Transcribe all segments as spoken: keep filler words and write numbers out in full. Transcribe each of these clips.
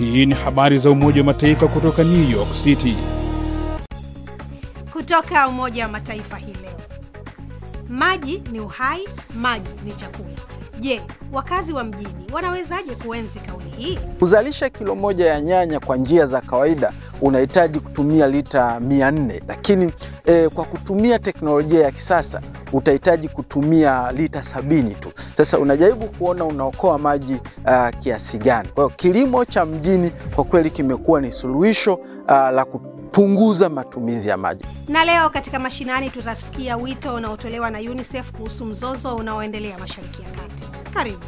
Hii ni habari za Umoja wa Mataifa kutoka New York City. Kutoka Umoja wa Mataifa hii leo. Maji ni uhai, maji ni chakula. Je, wakazi wa mjini wanawezaje kuenzi kauli hii? Kuzalisha kilo moja ya nyanya kwa njia za kawaida unahitaji kutumia lita mia nne, lakini e, kwa kutumia teknolojia ya kisasa utahitaji kutumia lita sabini tu. Sasa unajaribu kuona unaokoa maji uh, kiasi gani. Kwa hiyo kilimo cha mjini kwa kweli kimekuwa ni suluhisho uh, la kupunguza matumizi ya maji. Na leo katika mashinani tutasikia wito unaotolewa na UNICEF kuhusu mzozo unaoendelea Mashariki ya Kati. Karibu.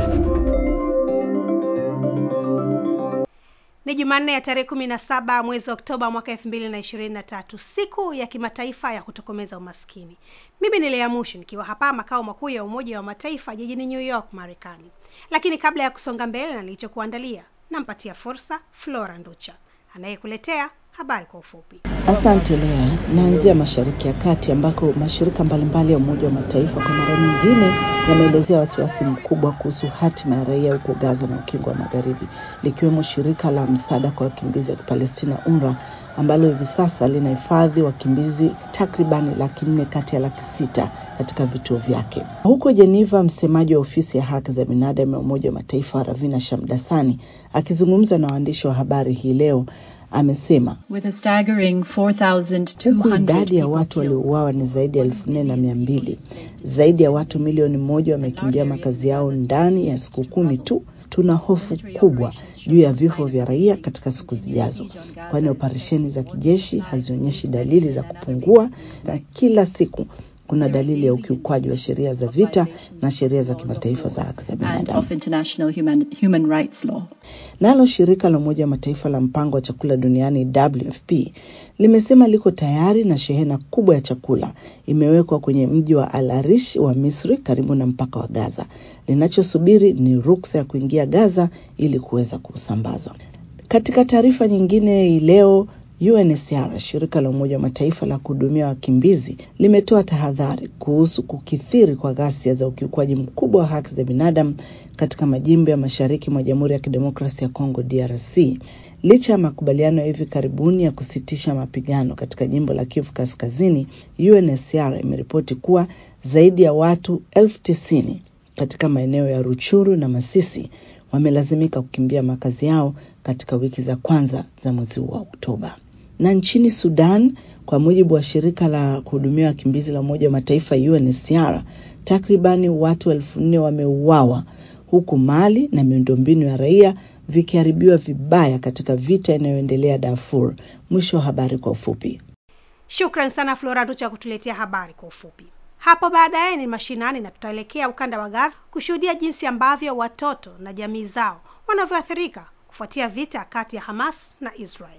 Ni Jumanne ya tarehe kumi na saba mwezi Oktoba mwaka elfu mbili na ishirini na tatu, siku ya kimataifa ya kutokomeza umaskini. Mimi ni Lea Mushi nikiwa hapa makao makuu ya Umoja wa Mataifa jijini New York, Marekani. Lakini kabla ya kusonga mbele na nilichokuandalia, nampatia fursa Flora Nducha anayekuletea habari kwa ufupi. Asante Lea. Naanzia Mashariki ya Kati ambako mashirika mbalimbali ya Umoja wa Mataifa kwa mara nyingine yameelezea wasiwasi mkubwa kuhusu hatima ya raia huko Gaza na Ukingo wa Magharibi, likiwemo shirika la msaada kwa wakimbizi wa Palestina UNRWA ambalo hivi sasa linahifadhi wakimbizi takribani laki nne kati ya laki sita katika vituo vyake. Huko Geneva, msemaji wa ofisi ya haki za binadamu ya Umoja wa Mataifa Ravina Shamdasani akizungumza na waandishi wa habari hii leo amesema with a staggering four thousand two hundred idadi ya watu waliouawa ni zaidi ya elfu nne na mia mbili. Zaidi ya watu milioni moja wamekimbia makazi yao ndani ya siku kumi tu. Tuna hofu kubwa juu ya vifo vya raia katika siku zijazo, kwani operesheni za kijeshi hazionyeshi dalili za kupungua na kila siku kuna dalili ya ukiukwaji wa sheria za vita na sheria za kimataifa za haki za binadamu. Nalo shirika la Umoja wa Mataifa la mpango wa chakula duniani W F P limesema liko tayari na shehena kubwa ya chakula imewekwa kwenye mji wa Al Arish wa Misri karibu na mpaka wa Gaza. Linachosubiri ni ruksa ya kuingia Gaza ili kuweza kusambaza. Katika taarifa nyingine leo, U N H C R, shirika la Umoja wa Mataifa la kuhudumia wakimbizi, limetoa tahadhari kuhusu kukithiri kwa ghasia za ukiukwaji mkubwa wa haki za binadamu katika majimbo ya mashariki mwa Jamhuri ya Kidemokrasia ya Kongo D R C. Licha ya makubaliano ya hivi karibuni ya kusitisha mapigano katika jimbo la Kivu Kaskazini, U N H C R imeripoti kuwa zaidi ya watu elfu tisini katika maeneo ya Ruchuru na Masisi wamelazimika kukimbia makazi yao katika wiki za kwanza za mwezi wa Oktoba. Na nchini Sudan, kwa mujibu wa shirika la kuhudumia wakimbizi la Umoja wa Mataifa U N H C R, takribani watu elfu nne wameuawa huku mali na miundombinu ya raia vikiharibiwa vibaya katika vita inayoendelea Darfur. Mwisho wa habari kwa ufupi. Shukran sana Flora Nducha kutuletea habari kwa ufupi. Hapo baadaye ni mashinani na tutaelekea ukanda wa Gaza kushuhudia jinsi ambavyo watoto na jamii zao wanavyoathirika kufuatia vita kati ya Hamas na Israel.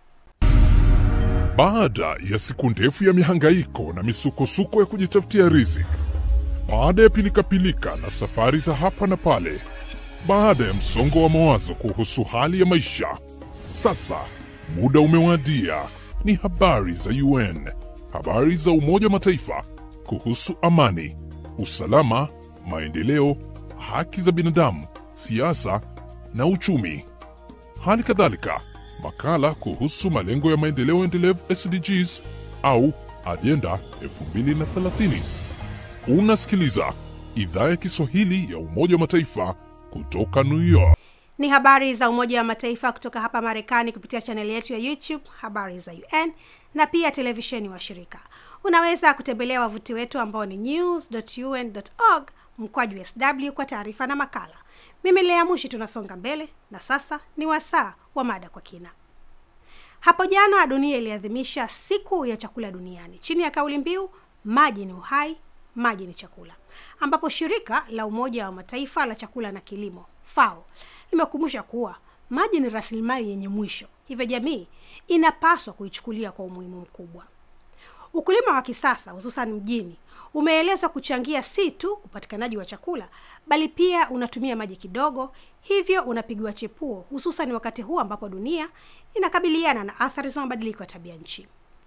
Baada ya siku ndefu ya mihangaiko na misukosuko ya kujitafutia riziki, baada ya pilika-pilika na safari za hapa na pale, baada ya msongo wa mawazo kuhusu hali ya maisha, sasa muda umewadia. Ni habari za U N, habari za Umoja wa Mataifa kuhusu amani, usalama, maendeleo, haki za binadamu, siasa na uchumi. Hali kadhalika makala kuhusu malengo ya maendeleo endelevu S D Gs au Agenda elfu mbili na thelathini. Unasikiliza Idhaa ya Kiswahili ya Umoja wa Mataifa kutoka New York. Ni habari za Umoja wa Mataifa kutoka hapa Marekani kupitia channel yetu ya YouTube Habari za U N na pia televisheni wa shirika. Unaweza kutembelea wavuti wetu ambao ni news dot u n dot org mkwaju S W kwa taarifa na makala. Mimi Lea Mushi, tunasonga mbele na sasa ni wasaa wa mada kwa kina. Hapo jana dunia iliadhimisha siku ya chakula duniani chini ya kauli mbiu maji ni uhai, maji ni chakula, ambapo shirika la Umoja wa Mataifa la chakula na kilimo FAO limekumbusha kuwa maji ni rasilimali yenye mwisho, hivyo jamii inapaswa kuichukulia kwa umuhimu mkubwa. Ukulima wa kisasa hususan mjini umeelezwa kuchangia si tu upatikanaji wa chakula bali pia unatumia maji kidogo, hivyo unapigwa chepuo hususan wakati huu ambapo dunia inakabiliana na athari za mabadiliko ya tabia nchi.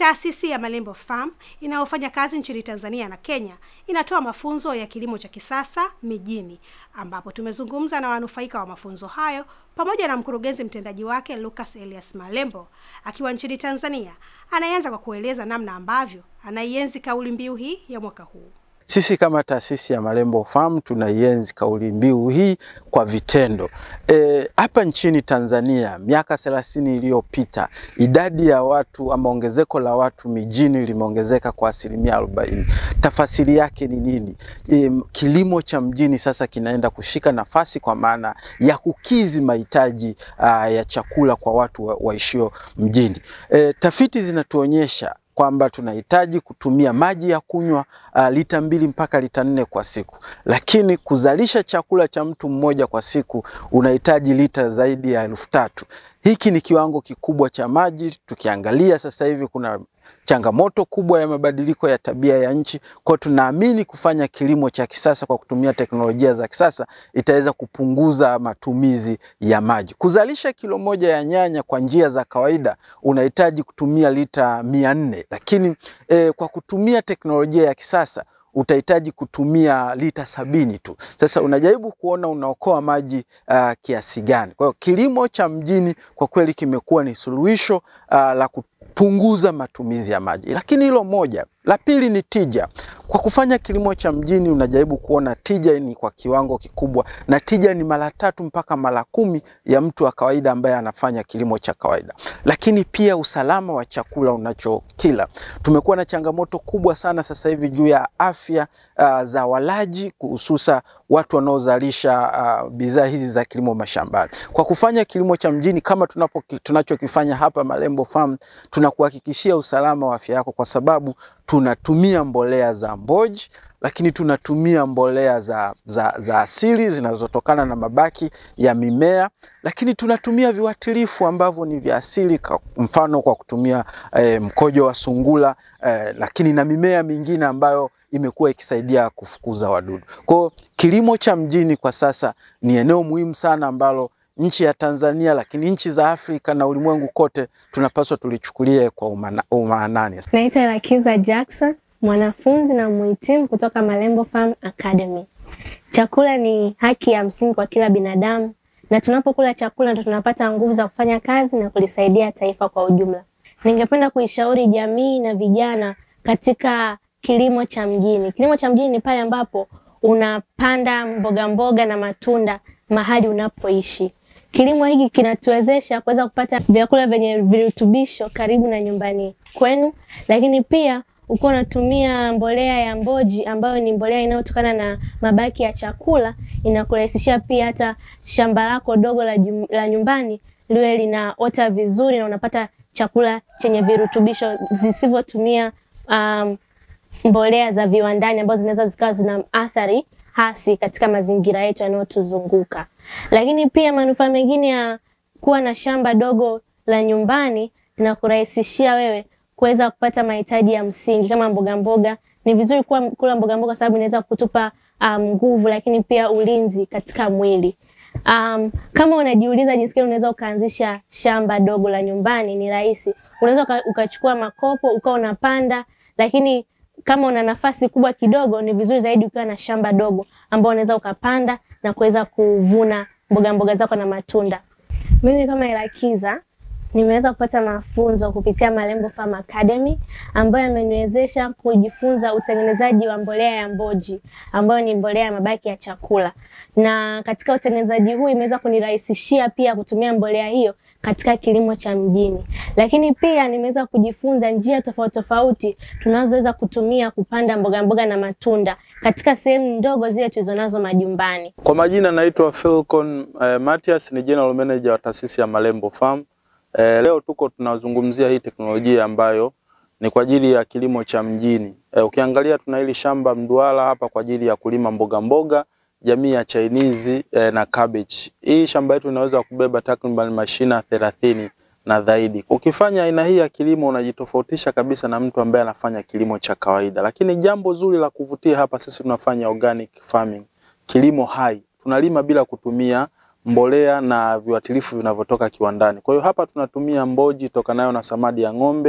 Taasisi ya Malembo Farm inayofanya kazi nchini Tanzania na Kenya inatoa mafunzo ya kilimo cha kisasa mijini, ambapo tumezungumza na wanufaika wa mafunzo hayo pamoja na mkurugenzi mtendaji wake Lucas Elias Malembo akiwa nchini Tanzania. Anaanza kwa kueleza namna ambavyo anaienzi kauli mbiu hii ya mwaka huu. Sisi kama taasisi ya Malembo Farm tunaienzi kauli mbiu hii kwa vitendo. E, hapa nchini Tanzania miaka thelathini iliyopita idadi ya watu ama ongezeko la watu mijini limeongezeka kwa asilimia arobaini. Tafasiri yake ni nini? E, kilimo cha mjini sasa kinaenda kushika nafasi kwa maana ya kukidhi mahitaji uh, ya chakula kwa watu wa, waishio mjini. E, tafiti zinatuonyesha kwamba tunahitaji kutumia maji ya kunywa uh, lita mbili mpaka lita nne kwa siku. Lakini kuzalisha chakula cha mtu mmoja kwa siku unahitaji lita zaidi ya elfu tatu. Hiki ni kiwango kikubwa cha maji. Tukiangalia sasa hivi kuna changamoto kubwa ya mabadiliko ya tabia ya nchi. Kwa tunaamini kufanya kilimo cha kisasa kwa kutumia teknolojia za kisasa itaweza kupunguza matumizi ya maji. Kuzalisha kilo moja ya nyanya kwa njia za kawaida unahitaji kutumia lita mia nne, lakini eh, kwa kutumia teknolojia ya kisasa utahitaji kutumia lita sabini tu. Sasa unajaribu kuona unaokoa maji uh, kiasi gani. Kwa hiyo kilimo cha mjini kwa kweli kimekuwa ni suluhisho uh, la kupunguza matumizi ya maji. Lakini hilo moja. La pili ni tija. Kwa kufanya kilimo cha mjini unajaribu kuona tija ni kwa kiwango kikubwa, na tija ni mara tatu mpaka mara kumi ya mtu wa kawaida ambaye anafanya kilimo cha kawaida. Lakini pia usalama wa chakula unachokila. Tumekuwa na changamoto kubwa sana sasa hivi juu ya afya uh, za walaji, hususa watu wanaozalisha uh, bidhaa hizi za kilimo mashambani. Kwa kufanya kilimo cha mjini kama tunapo tunachokifanya hapa Malembo Farm, tunakuhakikishia usalama wa afya yako, kwa sababu tunatumia mbolea za mboji, lakini tunatumia mbolea za, za, za asili zinazotokana na mabaki ya mimea, lakini tunatumia viuatilifu ambavyo ni vya asili, mfano kwa kutumia eh, mkojo wa sungura, eh, lakini na mimea mingine ambayo imekuwa ikisaidia kufukuza wadudu. Kwa kilimo cha mjini kwa sasa ni eneo muhimu sana ambalo nchi ya Tanzania, lakini nchi za Afrika na ulimwengu kote tunapaswa tulichukulie kwa umana, umaanani. Naitwa Lakiza Jackson, mwanafunzi na mhitimu kutoka Malembo Farm Academy. Chakula ni haki ya msingi kwa kila binadamu, na tunapokula chakula ndio tunapata nguvu za kufanya kazi na kulisaidia taifa kwa ujumla. Ningependa kuishauri jamii na vijana katika kilimo cha mjini. Kilimo cha mjini ni pale ambapo unapanda mboga mboga na matunda mahali unapoishi. Kilimo hiki kinatuwezesha kuweza kupata vyakula vyenye virutubisho karibu na nyumbani kwenu, lakini pia uko unatumia mbolea ya mboji ambayo ni mbolea inayotokana na mabaki ya chakula, inakurahisishia pia hata shamba lako dogo la, la nyumbani liwe linaota vizuri na unapata chakula chenye virutubisho zisivyotumia um, mbolea za viwandani ambazo zinaweza zikawa zina athari hasi katika mazingira yetu yanayotuzunguka. Lakini pia manufaa mengine ya kuwa na shamba dogo la nyumbani na kurahisishia wewe kuweza kupata mahitaji ya msingi kama mboga mboga. Ni vizuri kuwa kula mboga mboga sababu inaweza kutupa nguvu, um, lakini pia ulinzi katika mwili. Um, kama unajiuliza jinsi gani unaweza ukaanzisha shamba dogo la nyumbani, ni rahisi. Unaweza ukachukua makopo ukao unapanda, lakini kama una nafasi kubwa kidogo ni vizuri zaidi ukiwa na shamba dogo ambao unaweza ukapanda na kuweza kuvuna mboga mboga zako na matunda. Mimi kama Elakiza nimeweza kupata mafunzo kupitia Malembo Farm Academy ambayo yameniwezesha kujifunza utengenezaji wa mbolea ya mboji ambayo ni mbolea ya mabaki ya chakula. Na katika utengenezaji huu imeweza kunirahisishia pia kutumia mbolea hiyo katika kilimo cha mjini. Lakini pia nimeweza kujifunza njia tofauti tofauti tunazoweza kutumia kupanda mboga mboga na matunda katika sehemu ndogo zile tulizonazo majumbani. Kwa majina naitwa Falcon uh, Matias, ni General Manager wa taasisi ya Malembo Farm. Uh, leo tuko tunazungumzia hii teknolojia ambayo ni kwa ajili ya kilimo cha mjini. Uh, ukiangalia tuna hili shamba mduara hapa kwa ajili ya kulima mboga mboga jamii ya Chinese eh, na cabbage. Hii shamba yetu inaweza kubeba takriban mashina thelathini na zaidi. Ukifanya aina hii ya kilimo unajitofautisha kabisa na mtu ambaye anafanya kilimo cha kawaida. Lakini jambo zuri la kuvutia hapa, sisi tunafanya organic farming, kilimo hai. Tunalima bila kutumia mbolea na viuatilifu vinavyotoka kiwandani. Kwa hiyo hapa tunatumia mboji tokanayo na samadi ya ng'ombe,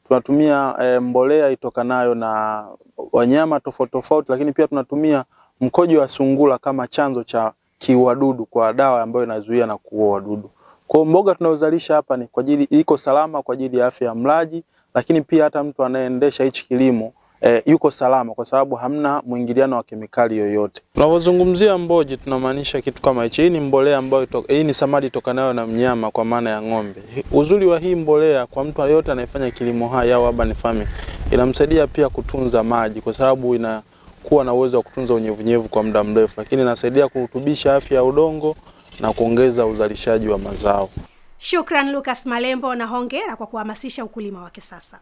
tunatumia e, mbolea itokanayo na wanyama tofauti tofauti, lakini pia tunatumia mkojo wa sungura kama chanzo cha kiuadudu kwa dawa ambayo inazuia na kuua wadudu. Kwa mboga tunayozalisha hapa ni kwa ajili iko salama kwa ajili ya afya ya mlaji, lakini pia hata mtu anayeendesha hichi kilimo E, yuko salama kwa sababu hamna mwingiliano wa kemikali yoyote. Tunapozungumzia mboji tunamaanisha kitu kama hichi. Hii ni mbolea ambayo hii ni samadi tokanayo na mnyama kwa maana ya ng'ombe. Uzuri wa hii mbolea kwa mtu yeyote anayefanya kilimo hai au urban farming, inamsaidia pia kutunza maji kwa sababu inakuwa na uwezo wa kutunza unyevunyevu kwa muda mrefu, lakini inasaidia kurutubisha afya ya udongo na kuongeza uzalishaji wa mazao. Shukran Lucas Malembo na hongera kwa kuhamasisha ukulima wa kisasa.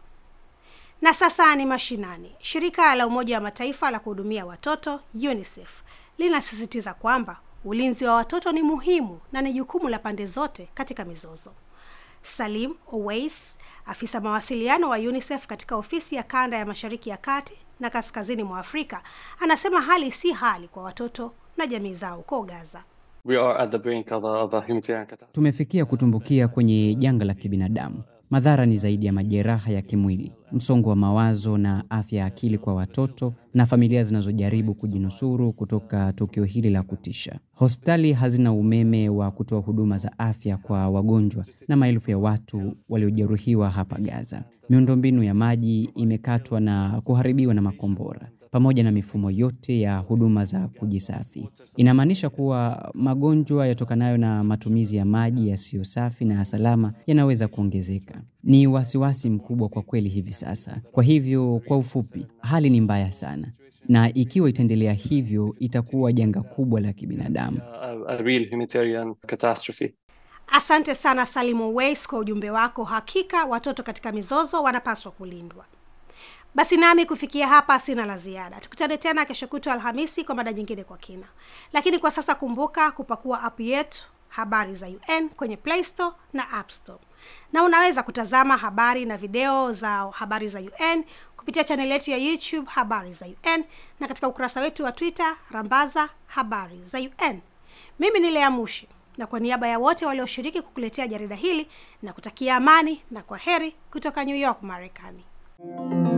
Na sasa ni mashinani. Shirika la Umoja wa Mataifa la kuhudumia watoto UNICEF linasisitiza kwamba ulinzi wa watoto ni muhimu na ni jukumu la pande zote katika mizozo. Salim Owais, afisa mawasiliano wa UNICEF katika ofisi ya kanda ya Mashariki ya Kati na Kaskazini mwa Afrika, anasema hali si hali kwa watoto na jamii zao huko Gaza. We are at the brink of the, of the humanitarian catastrophe. Tumefikia kutumbukia kwenye janga la kibinadamu. Madhara ni zaidi ya majeraha ya kimwili, msongo wa mawazo na afya ya akili kwa watoto na familia zinazojaribu kujinusuru kutoka tukio hili la kutisha. Hospitali hazina umeme wa kutoa huduma za afya kwa wagonjwa na maelfu ya watu waliojeruhiwa hapa Gaza. Miundombinu ya maji imekatwa na kuharibiwa na makombora, pamoja na mifumo yote ya huduma za kujisafi. Inamaanisha kuwa magonjwa yatokanayo na matumizi ya maji yasiyo safi na salama yanaweza kuongezeka. Ni wasiwasi mkubwa kwa kweli hivi sasa. Kwa hivyo, kwa ufupi, hali ni mbaya sana. Na ikiwa itaendelea hivyo, itakuwa janga kubwa la kibinadamu. A, a real humanitarian catastrophe. Asante sana Salim Owais kwa ujumbe wako. Hakika watoto katika mizozo wanapaswa kulindwa. Basi nami kufikia hapa sina la ziada. Tukutane tena kesho kutwa Alhamisi kwa mada nyingine kwa kina. Lakini kwa sasa kumbuka kupakua app yetu Habari za U N kwenye Play Store na App Store. Na unaweza kutazama habari na video za Habari za U N kupitia channel yetu ya YouTube Habari za U N na katika ukurasa wetu wa Twitter rambaza Habari za U N. Mimi ni Lea Mushi na kwa niaba ya wote walioshiriki kukuletea jarida hili na kutakia amani na kwaheri kutoka New York, Marekani.